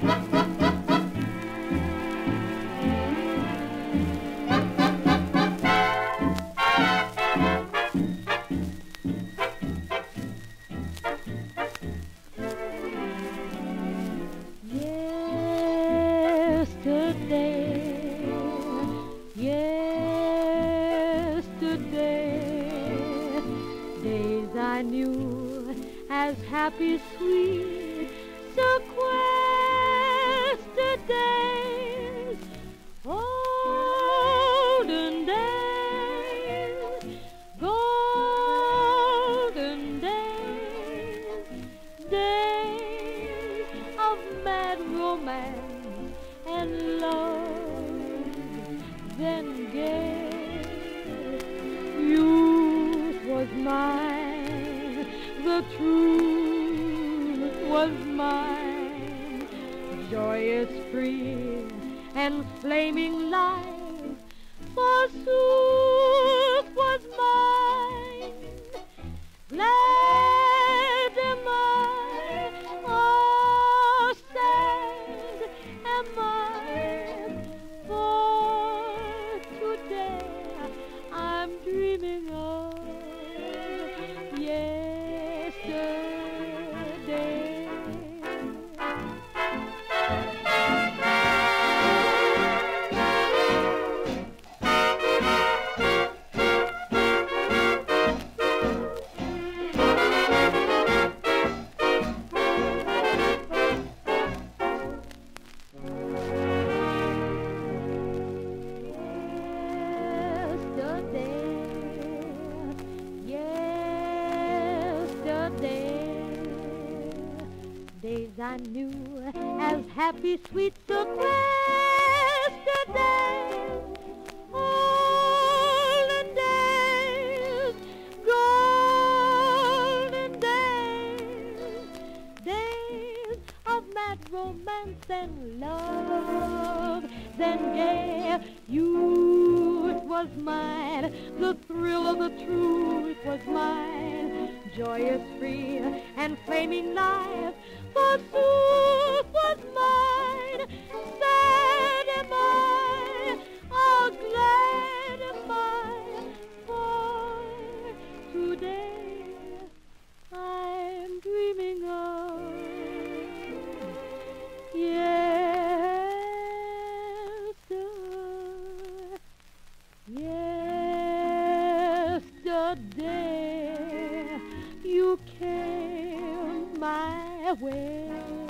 Days I knew as happy, sweet, sequestered days, olden days, golden days, days of mad romance and love, then gay. Youth was mine, the truth was mine, joyous, free, and flaming life, forsooth, was mine. Glad am I, oh, sad am I, for today I'm dreaming of yesterday. Days I knew as happy, sweet, sequestered days, olden days, golden days, days of mad romance and love, then gay. Youth was mine, the thrill of the truth was mine, joyous, free, and flaming life, forsooth, was mine. Sad am I, oh, glad am I, for today I'm dreaming of yesterday. You came my way.